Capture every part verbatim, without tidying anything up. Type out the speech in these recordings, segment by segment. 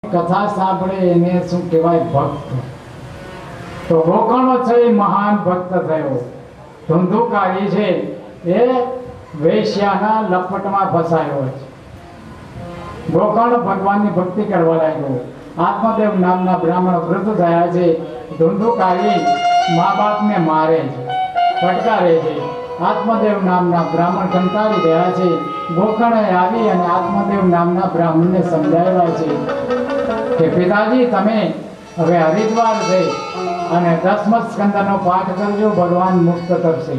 કથા સાંભળે એને શું કહેવાય? ભક્ત. તો ગોકર્ણ છે એ મહાન ભક્ત થયો. ધુંધુકારી છે એ વેશ્યાના લપટમાં ફસાયો છે. ગોકર્ણ ભગવાનની ભક્તિ કરવા લાગ્યો. આત્મદેવ નામના બ્રાહ્મણ વૃદ્ધ થયા છે. ધુંધુકારી મા બાપને મારે છે, ફટકારે છે. આત્મદેવ નામના બ્રાહ્મણ કંટાળી ગયા છે. ગોકર્ણે આવી અને આત્મદેવ નામના બ્રાહ્મણને સમજાવ્યા છે કે પિતાજી, તમે હવે હરિદ્વાર જઈ અને દસમા સ્કંદનો પાઠ કરજો, ભગવાન મુક્ત કરશે.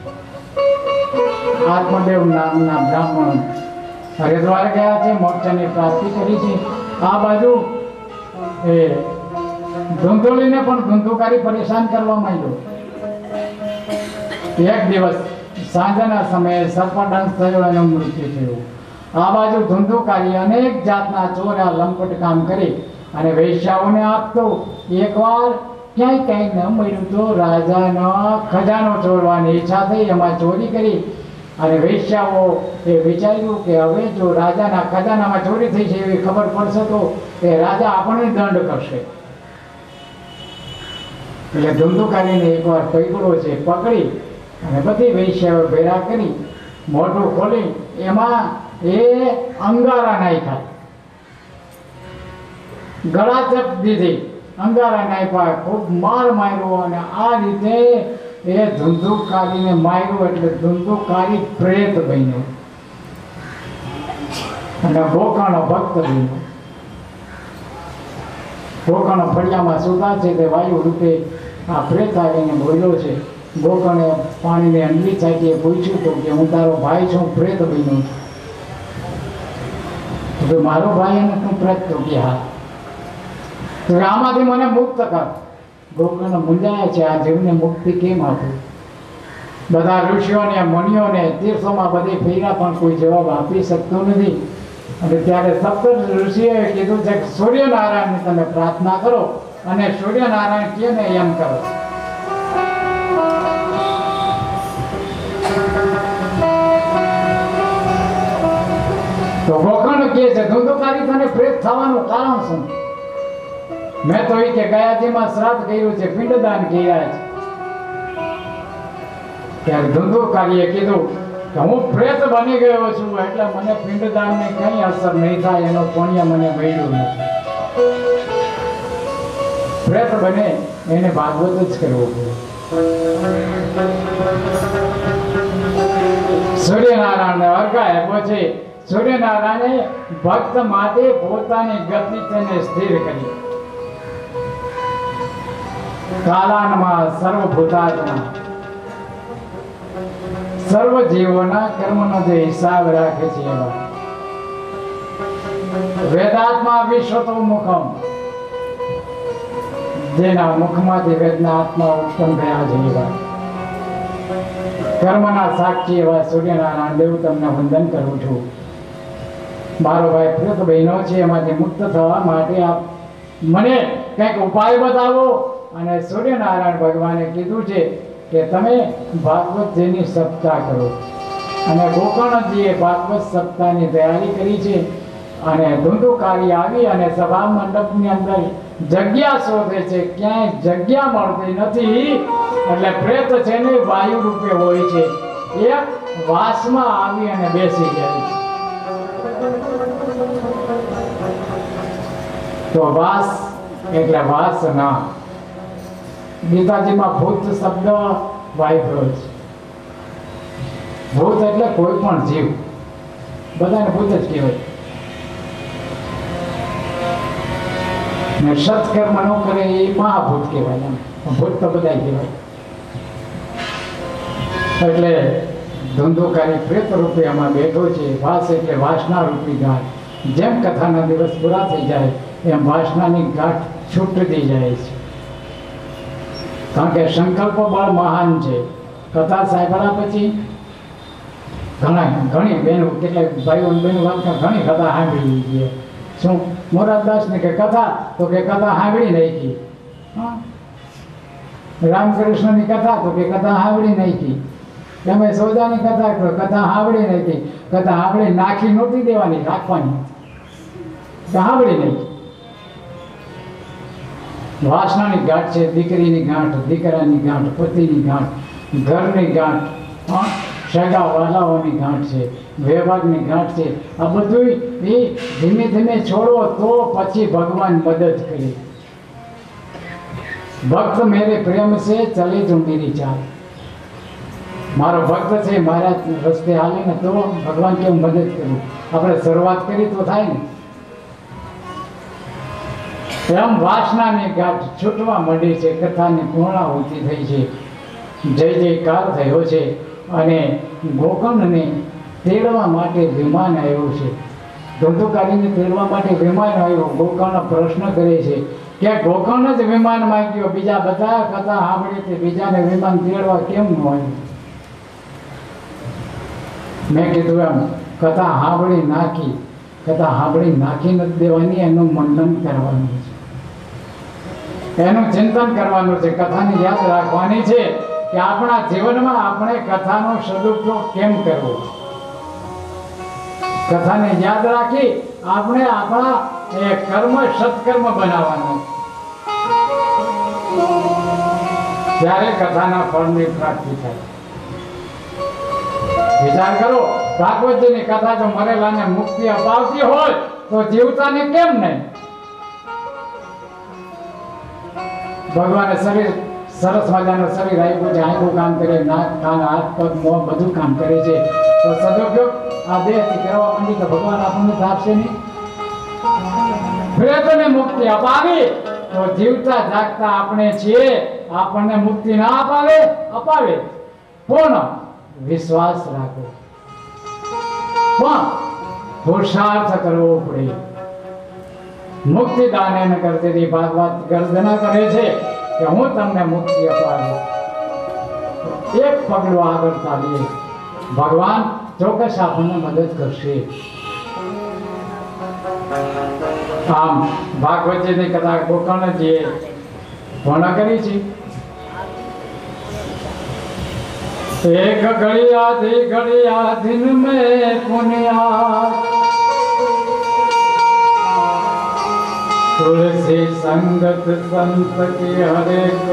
આત્મદેવ નામના બ્રાહ્મણ હરિદ્વાર ગયા છે, મોક્ષની પ્રાપ્તિ કરી છે. આ બાજુ એ ધુંધુલીને પણ ધુંધુકારી પરેશાન કરવા માંડ્યો. એક દિવસ સાંજના સમયે સર્પદંશ થયો અને મૃત્યુ થયું. આ બાજુ ધુંધુકારી અનેક જાતના ચોરા લંપટ કામ કરી અને વૈશ્યાઓને આપતો. એકવાર ક્યાંય કંઈ ન મળ્યું તો રાજાનો ખજાનો ચોરવાની ઈચ્છા થઈ, એમાં ચોરી કરી. અને વૈશ્યાઓ એ વિચાર્યું કે હવે જો રાજાના ખજાનામાં ચોરી થઈ છે એવી ખબર પડશે તો એ રાજા આપણને દંડ કરશે. એટલે ધુંધુકારીને એકવાર પકડો છે, પકડી અને બધી વૈશ્યાઓ ભેરા કરી મોઢું ખોલી એમાં એ અંગારા નાખ્યા, ગળા ચપ દીધી, અંગારા નાખ્યા, ખૂબ માર માર્યો. અને આ રીતે એ ધુંધુકારીને માર્યો એટલે ધુંધુકારી પ્રેત બન્યો અને ગોકર્ણ ભક્ત બન્યો. ગોકર્ણ ફળિયામાં સુતા છે તે વાયુ રૂપે આ પ્રેત આવીને બોલ્યો છે. ગોકર્ણે પાણીને અંડલી ચાટીએ પૂછ્યું તો કે હું તારો ભાઈ છું, પ્રેત બન્યો છું. મારો ભાઈ અને તું પ્રેત તો કે હા, તો આમાંથી મને મુક્ત કર. ગોકર્ણ મૂંઝાયા છે, આ જીવને મુક્તિ કેમ આપું? બધા ઋષિઓને મુનિઓને તીર્થોમાં બધી ફેર્યા પણ કોઈ જવાબ આપી શકતો નથી. અને ત્યારે સપ્ત ઋષિઓએ કીધું છે કે સૂર્યનારાયણની તમે પ્રાર્થના કરો અને સૂર્યનારાયણ કહે ને એમ કરો. તો ગોકર્ણ કહે છે ધુંધુકારી તને પ્રેત થવાનું કારણ શું? મેં તો એ કે ગયાજીમાં શ્રાદ્ધ કર્યું છે, પિંડદાન કર્યા છે. ત્યારે ધુંધુકારીએ કીધું કે હું પ્રેત બની ગયો છું એટલે મને પિંડદાનની કઈ અસર નહીં થાય, એનો પુણ્ય મને મળ્યું નથી. પ્રેત બને એને ભાગવત જ કરવું પડે. સૂર્યનારાયણને અર્ઘા પછી સૂર્યનારાયણે ભક્ત માટે પોતાની ગતિ તેને સ્થિર કરી. કાલાનમાં સર્વભૂતાત્મા સર્વ જીવોના કર્મનો જે હિસાબ રાખે છે એવા વેદાત્મા વિશ્વતો મુખમ, જેના મુખમાંથી વેદના આત્મા ઉત્પન્ન થયા છે એવા કર્મના સાક્ષી એવા સૂર્યનારાયણ દેવ તમને વંદન કરું છું. મારો ભાઈ પ્રેત બહેનો છે, એમાંથી મુક્ત થવા માટે આપ મને કંઈક ઉપાય બતાવો. અને સૂર્યનારાયણ ભગવાને કીધું છે કે તમે ભાગવતજીની સપ્તાહ કરો. અને ગોકર્ણજીએ ભાગવત સપ્તાહની તૈયારી કરી છે. અને ધુંધુકારી આવી અને સભા મંડપની અંદર જગ્યા શોધે છે, ક્યાંય જગ્યા મળતી નથી. એટલે પ્રેત છે ને વાયુ રૂપે હોય છે, એક વાસમાં આવી અને બેસી જાય છે. તો વાસ એટલે વાસના. ગીતાજીમાં ભૂત શબ્દ વાપર્યો છે. ભૂત એટલે કોઈ પણ જીવ, બધાને ભૂત જ કહેવાય. ને સત્કર્મ ન કરે એ મહાભૂત કહેવાય. એમ ભૂત તો બધા કહેવાય. એટલે ધુંધુકારી પ્રેત રૂપે આમાં બેઠો છે. વાસ એટલે વાસના રૂપી ગાંઠ. જેમ કથાના દિવસ પૂરા થઈ જાય એમ વાસનાની ગાંઠ છૂટતી જાય છે. કારણ કે સંકલ્પ બળ મહાન છે. કથા સાંભળ્યા પછી ઘણા ઘણી બહેનો, કેટલાક ભાઈઓ બહેનો વાત ઘણી કથા સાંભળી છે. શું મોરારદાસની કે કથા તો કે કથા સાંભળી નાખી. રામકૃષ્ણની કથા તો કે કથા સાંભળી નાખી. તમે સોદાની કથા તો કથા સાંભળી નાખી. કથા સાંભળી નાખી નહોતી દેવાની, રાખવાની, સાંભળી નાખી. વાસણાની ગાંઠ છે, દીકરીની ગાંઠ, દીકરાની ગાંઠ, પતિની ગાંઠ, ઘરની ગાંઠ, પણ સગા વાલાઓની ગાંઠ છે, વ્યવહારની ગાંઠ છે. આ બધું એ ધીમે ધીમે છોડો તો પછી ભગવાન મદદ કરે. ભક્ત મેરે પ્રેમ છે ચલે જો મેરી ચાલ. મારો ભક્ત છે, મારા રસ્તે હાલે ને તો ભગવાન કે હું મદદ કરું. આપણે શરૂઆત કરી તો થાય ને. એમ વાસનાની ગાંઠ છૂટવા માંડી છે, કથાની પૂર્ણાહુતિ થઈ છે, જય જયકાર થયો છે અને ગોકર્ણને તેડવા માટે વિમાન આવ્યું છે. ધંધુકારીને તેડવા માટે વિમાન આવ્યું. ગોકર્ણ પ્રશ્ન કરે છે કે ગોકર્ણ જ વિમાન માંગ્યો, બીજા બધા કથા સાંભળી તે બીજાને વિમાન તેડવા કેમ ન આવ્યું? મેં કીધું એમ કથા સાંભળી નાખી, કથા સાંભળી નાખી નથી દેવાની, એનું મંડન કરવાનું છે, એનું ચિંતન કરવાનું છે, કથાની યાદ રાખવાની છે કે આપણા જીવનમાં આપણે કથાનો સદુપયોગ કેમ કરવો. કથાને યાદ રાખી આપણે આપણા એ કર્મ સત્કર્મ બનાવવાનું, ત્યારે કથાના ફળની પ્રાપ્તિ થાય. વિચાર કરો, ભાગવતજીની કથા જો મરેલાને મુક્તિ અપાવતી હોય તો જીવતાને કેમ નહીં? ભગવાને શરીર સરસ મજાનું શરીર આપ્યું છે, આંખું કામ કરે, નાક કાન હાથ પગ મોં બધું કામ કરે છે, તો સદુપયોગ આ દેહથી કરવા માંડી તો ભગવાન આપણને આપશે નહીં. પ્રેતને મુક્તિ અપાવી તો જીવતા જાગતા આપણે છીએ, આપણને મુક્તિ ના અપાવે અપાવે પૂર્ણ વિશ્વાસ રાખો, પણ પુરુષાર્થ કરવો પડે. મુક્તિ દાન ન કરતી ભાગવત ગર્જના કરે છે કે હું તમને મુક્તિ અપાવું. એક પગલું આગળ ચાલીએ, ભગવાન ચોક્કસ આપણને મદદ કરશે. આમ ભાગવતજીની કથા ગોકર્ણજીએ પૂર્ણ કરી છે. एक घड़िया दी घड़िया दिन में पुनिया तुलसी संगत संत की हरे को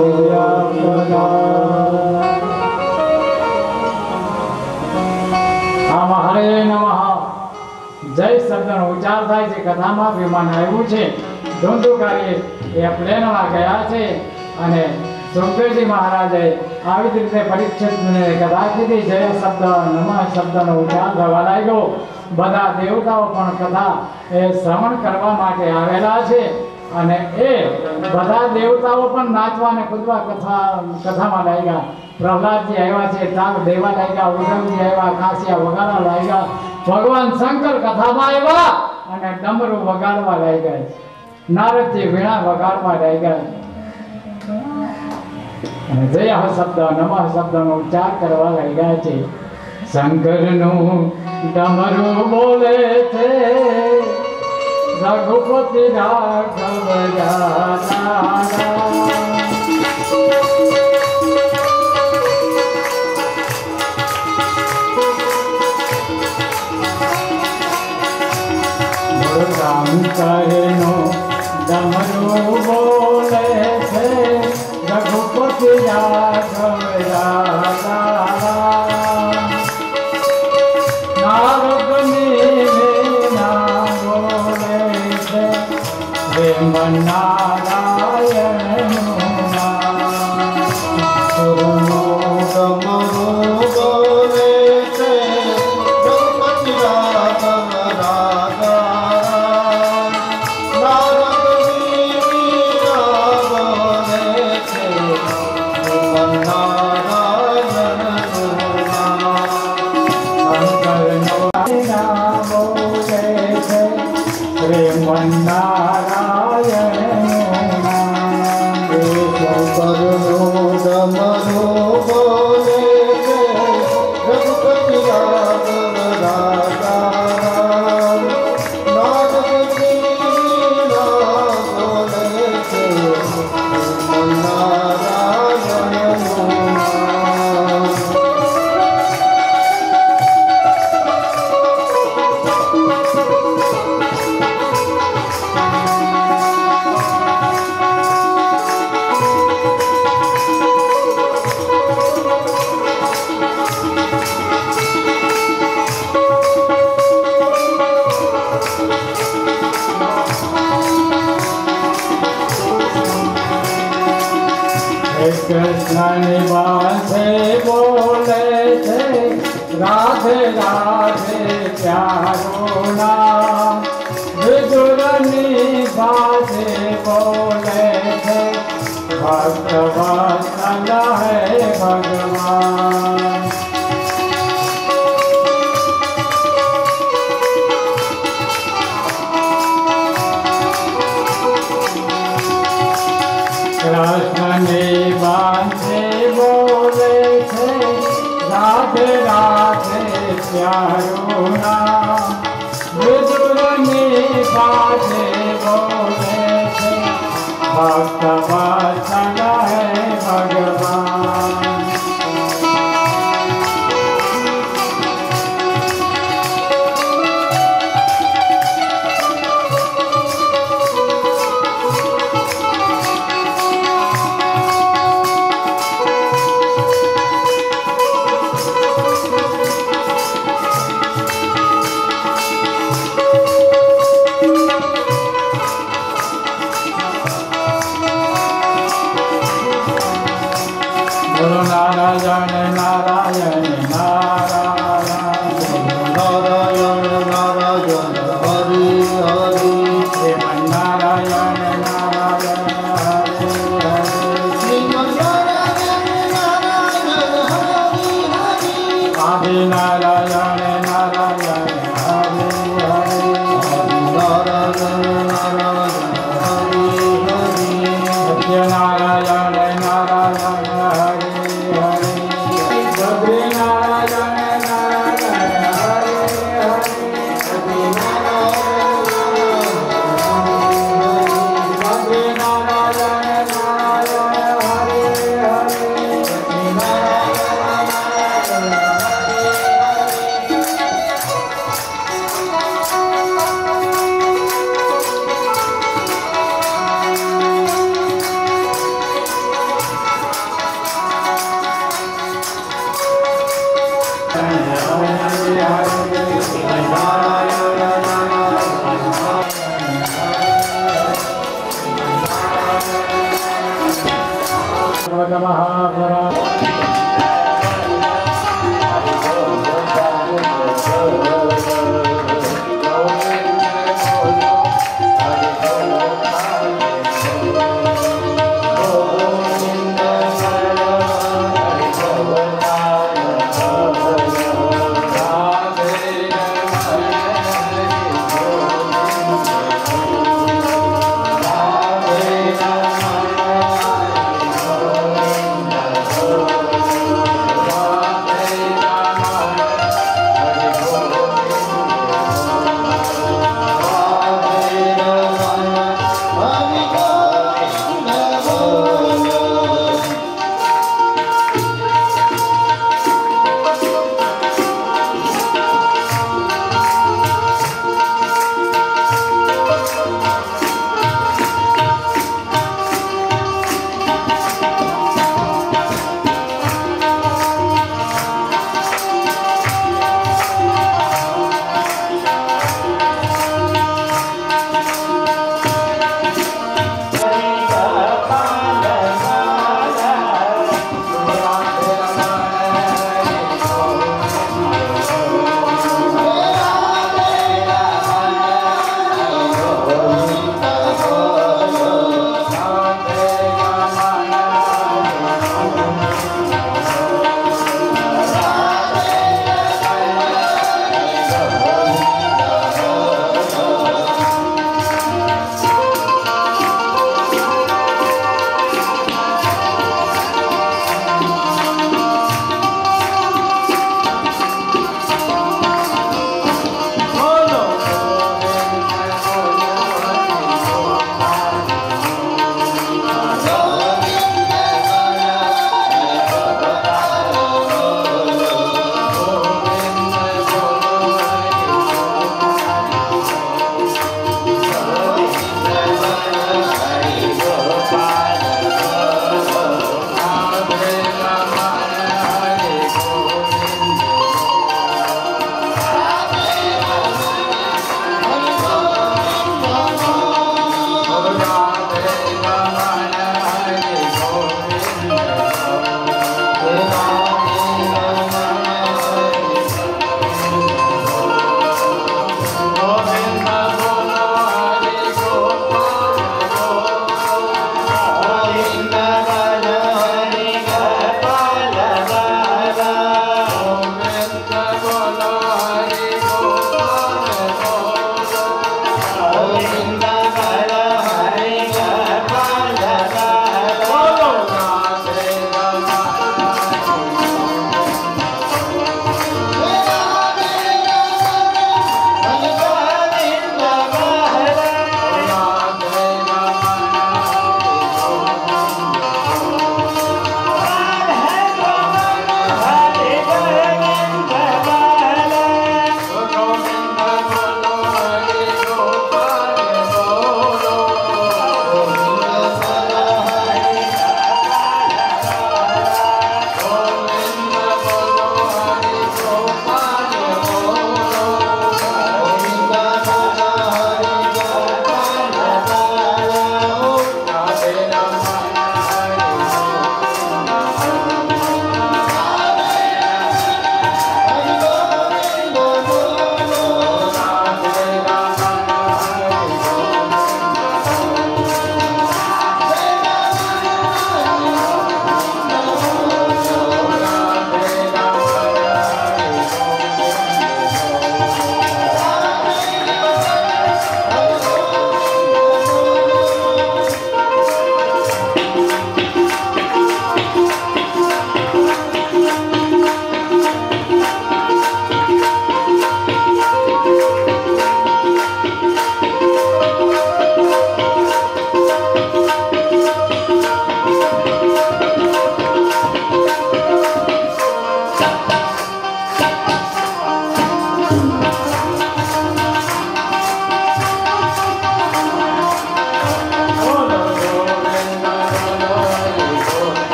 આમ હરે નમઃ જય શબ્દનો ઉચ્ચાર થાય છે. કથામાં વિમાન આવ્યું છે, ધુંધુકારી એ પ્લેનમાં ગયા છે અને સુખદેવજી મહારાજે આવી જ રીતે પરીક્ષિતને કથા કીધી. જય શબ્દ નમઃ શબ્દનો ઉચ્ચાર થવા લાગ્યો. બધા દેવતાઓ પણ કથા એ શ્રવણ કરવા માટે આવેલા છે અને એ બધા દેવતાઓ પણ નાચવા અને કૂદવા કથા કથામાં લાગ્યા. પ્રહલાદજી આવ્યા છે, તાલ દેવા લાગ્યા, ઉદ્ધવજી આવ્યા, કાંસિયા વગાડવા લાગ્યા, ભગવાન શંકર કથામાં આવ્યા અને ડમરું વગાડવા લાગ્યા, નારદજી વીણા વગાડવા લાગ્યા અને જય શબ્દ નમઃ શબ્દનો ઉચ્ચાર કરવા લાગ્યા છે. શંકરનું ડમરું બોલે છે, રઘુપતિ રાઘવ રાધા. શંકરનું ડમરું બોલે છે, રઘુપતિ રાઘવ રાધા. નારદની વીણા બોલે છે, પ્રેમ નારાયણનું નામ. ડમરું બોલે છે, રઘુપતિ રાઘવ રાધા. નારદની વીણા બોલે છે, પ્રેમ નારાયણનું નામ. શંકરનો નામ બોલે છે, પ્રેમ નારાયણનું નામ. શંકરનું ડમરું બોલે છે, રઘુપતિ રાઘવ રાધા. નારદની વીણા બોલે છે, પ્રેમ નારાયણનું નામ. कृष्ण निवासे बोले थे राधे राधे प्यारो नाम। विदुर निवासे बोले थे भक्त वत्सल है भगवान। कृष्ण निवासे बोले थे राधे राधे प्यारो नाम। विदुर निवासे बोले थे भक्त वत्सल है भगवान। नारायण नारायण नारायण नारायण नारायण हरि हरि श्रीमन नारायण नारायण हरे हरे श्रीमन नारायण नारायण हरि हरि आदि नारायण नारायण हरे हरे नारायण नारायण हरि हरि सत्य नारायण नारायण हरे हरे सद्गुरु नारायण नारायण हरे हरे सद्गुरु नारायण नारायण हरे हरे नमः।